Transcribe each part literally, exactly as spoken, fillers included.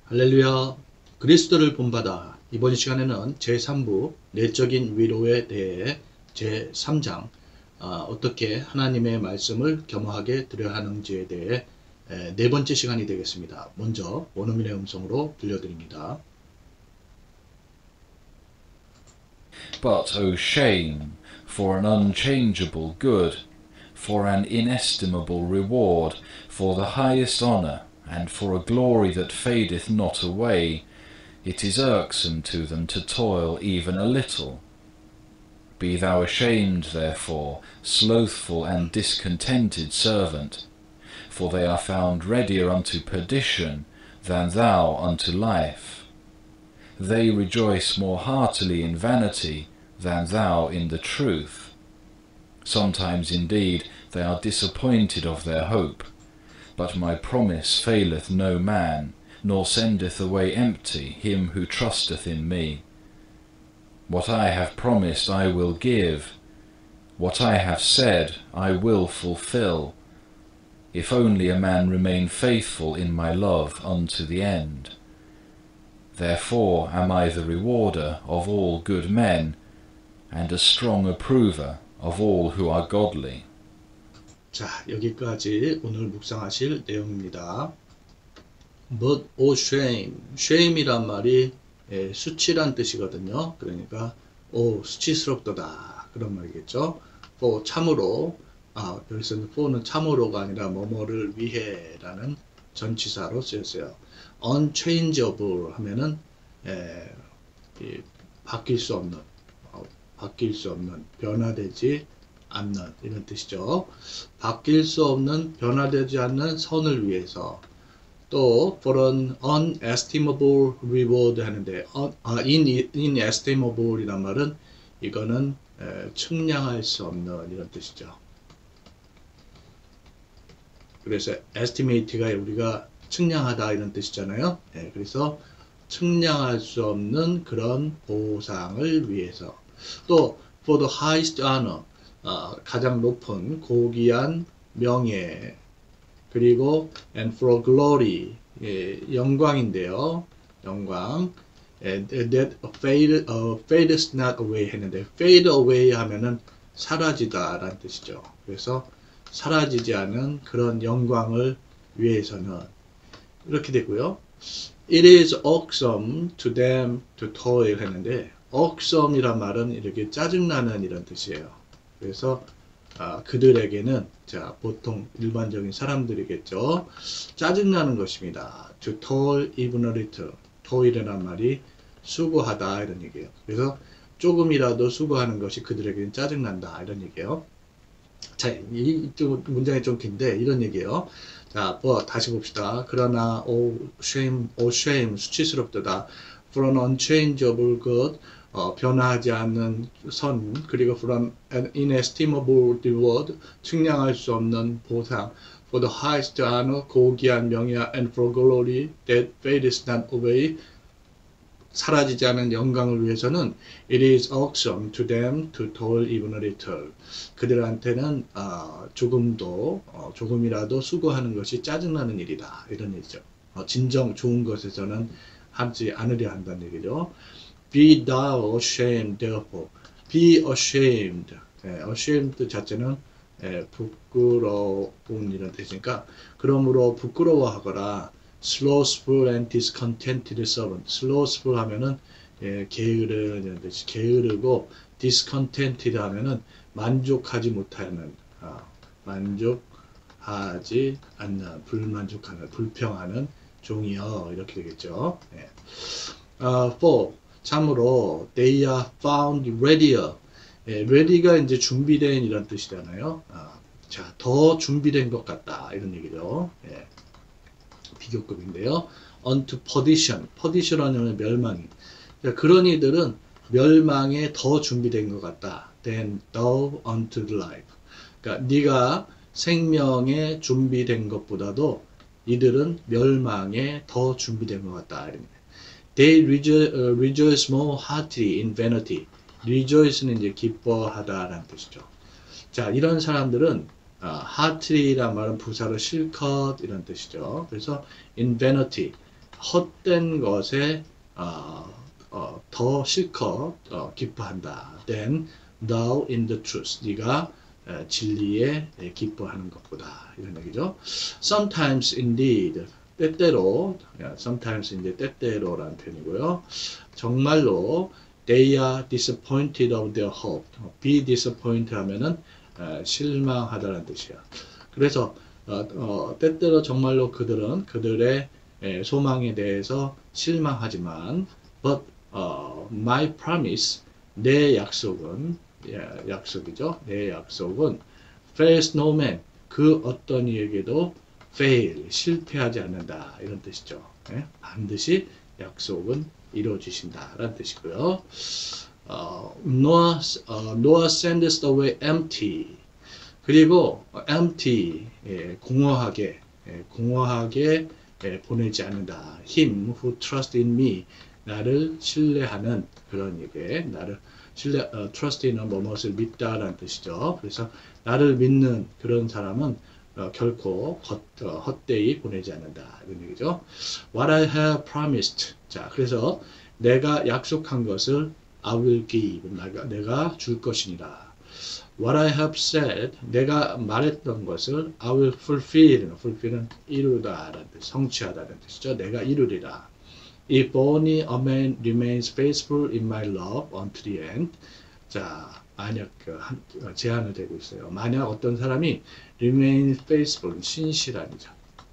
할렐루야. 그리스도를 본받아. 이번 시간에는 제삼 부 내적인 위로에 대해 제삼 장 어, 어떻게 하나님의 말씀을 겸허하게 드려야 하는지에 대해 에, 네 번째 시간이 되겠습니다. 먼저 원어민의 음성으로 들려드립니다. But, O shame, for an unchangeable good, for an inestimable reward, for the highest honour, and for a glory that fadeth not away, it is irksome to them to toil even a little. Be thou ashamed, therefore, slothful and discontented servant, for they are found readier unto perdition than thou unto life. They rejoice more heartily in vanity than thou in the truth. Sometimes indeed they are disappointed of their hope, but my promise faileth no man, nor sendeth away empty him who trusteth in me. What I have promised I will give, what I have said I will fulfill, if only a man remain faithful in my love unto the end. Therefore am I the rewarder of all good men, and a strong approver of all who are godly. 자, 여기까지 오늘 묵상하실 내용입니다. But O shame, shame이란 말이 예, 수치란 뜻이거든요. 그러니까 오 수치스럽도다 그런 말이겠죠. for 참으로 아 여기서는 for는 참으로가 아니라 뭐뭐를 위해라는 전치사로 쓰였어요. unchangeable 하면은 예, 이, 바뀔 수 없는 어, 바뀔 수 없는 변화되지 않는 이런 뜻이죠. 바뀔 수 없는 변화되지 않는 선을 위해서 또 for an unestimable reward 하는데 uh, in, inestimable 이란 말은 이거는 에, 측량할 수 없는 이런 뜻이죠. 그래서 estimate가 우리가 측량하다 이런 뜻이잖아요. 예, 그래서 측량할 수 없는 그런 보상을 위해서 또 for the highest honor 어, 가장 높은 고귀한 명예 그리고 and for glory 예, 영광인데요. 영광 예, that fade, uh, fades not away 했는데 fade away 하면은 사라지다 라는 뜻이죠. 그래서 사라지지 않은 그런 영광을 위해서는 이렇게 되고요. It is irksome to them to toil 했는데 irksome 이란 말은 이렇게 짜증나는 이런 뜻이에요. 그래서 아, 그들에게는 자 보통 일반적인 사람들이겠죠. 짜증나는 것입니다. To toil even a little. toil이라는 말이 수고하다 이런 얘기예요. 그래서 조금이라도 수고하는 것이 그들에게는 짜증난다 이런 얘기예요. 자, 이 문장이 좀 긴데 이런 얘기예요. 자, 뭐 다시 봅시다. 그러나 o shame, o shame 수치스럽도다. For an unchangeable good. 어, 변화하지 않는 선 그리고 from an inestimable reward 측량할 수 없는 보상 for the highest honor 고귀한 명예 and for glory that fades not away 사라지지 않은 영광을 위해서는 it is irksome to them to toil even a little 그들한테는 어, 조금도 어, 조금이라도 수고하는 것이 짜증나는 일이다 이런 얘기죠. 어, 진정 좋은 것에서는 하지 않으려 한다는 얘기죠. Be thou ashamed, therefore. Be ashamed. 예, ashamed 자체는 예, 부끄러운 이런 뜻이니까 그러므로 부끄러워하거라. Slothful and discontented servant. Slothful 하면은 예, 게으른 이런 뜻이 게으르고 discontented 하면은 만족하지 못하는 아, 만족하지 않는 불만족하는 불평하는 종이여 이렇게 되겠죠. 예. 어, for 참으로 they are found readier. 예, ready가 이제 준비된 이런 뜻이잖아요. 아, 자, 더 준비된 것 같다 이런 얘기죠. 예, 비교급인데요. unto perdition. perdition은 멸망이. 자, 그런 이들은 멸망에 더 준비된 것 같다. than thou unto life. 그러니까 네가 생명에 준비된 것보다도 이들은 멸망에 더 준비된 것 같다. 이런 They rejoice, uh, rejoice more heartily in vanity. rejoice는 이제 기뻐하다라는 뜻이죠. 자, 이런 사람들은 uh, heartily란 말은 부사로 실컷 이런 뜻이죠. 그래서 in vanity 헛된 것에 어, 어, 더 실컷 어, 기뻐한다. Then thou in the truth. 네가 에, 진리에 에, 기뻐하는 것보다 이런 얘기죠. Sometimes indeed. 때때로 sometimes 이제 때때로라는 표현이고요. 정말로 they are disappointed of their hope. be disappointed 하면은 에, 실망하다는 뜻이야. 그래서 어, 어, 때때로 정말로 그들은 그들의 에, 소망에 대해서 실망하지만 but 어, my promise 내 약속은 예, 약속이죠. 내 약속은 fails no man 그 어떤 이에게도 fail 실패하지 않는다 이런 뜻이죠. 예? 반드시 약속은 이루어지신다라는 뜻이고요. 어, Noah, 어, Noah sends away empty 그리고 empty 예, 공허하게 예, 공허하게 예, 보내지 않는다. Him who trust in me 나를 신뢰하는 그런 얘기 나를 신뢰 어, trust in은 뭐뭇을 믿다라는 뜻이죠. 그래서 나를 믿는 그런 사람은 어, 결코 헛, 어, 헛되이 보내지 않는다 이런 얘기죠. What I have promised 자 그래서 내가 약속한 것을 I will give 내가, 내가 줄 것이니라. What I have said, 내가 말했던 것을 I will fulfill, fulfill은 이루다라는 뜻, 성취하다는 뜻이죠. 내가 이루리라. If only a man remains faithful in my love unto the end. 자, 만약 그 한, 제한을 대고 있어요. 만약 어떤 사람이 remain faithful, 신실한이죠.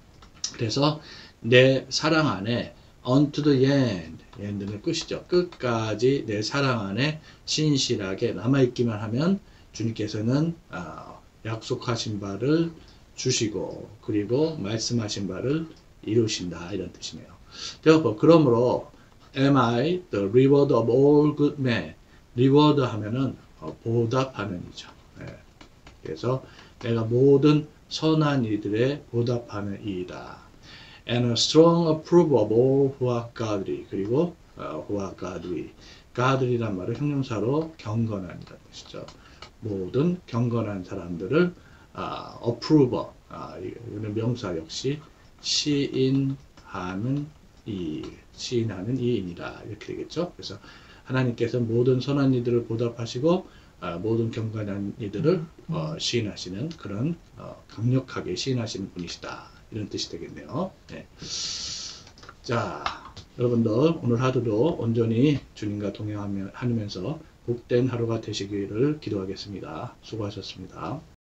그래서 내 사랑 안에 unto the end, end는 끝이죠. 끝까지 내 사랑 안에 신실하게 남아있기만 하면 주님께서는 어, 약속하신 바를 주시고 그리고 말씀하신 바를 이루신다 이런 뜻이네요. Therefore, 그러므로 am I the reward of all good men? reward 하면은 어, 보답하는 이죠. 네. 그래서 내가 모든 선한 이들의 보답하는 이이다. And a strong approval of all who are godly. 그리고 어, who are godly. godly란 말을 형용사로 경건한이라는 뜻이죠. 모든 경건한 사람들을 아, approver, 아, 이거는 명사 역시 시인하는 이, 시인하는 이인이다 이렇게 되겠죠. 그래서 하나님께서 모든 선한 이들을 보답하시고 아, 모든 경건한 이들을 어, 시인하시는 그런 어, 강력하게 시인하시는 분이시다 이런 뜻이 되겠네요. 네. 자, 여러분들 오늘 하루도 온전히 주님과 동행하면서 복된 하루가 되시기를 기도하겠습니다. 수고하셨습니다.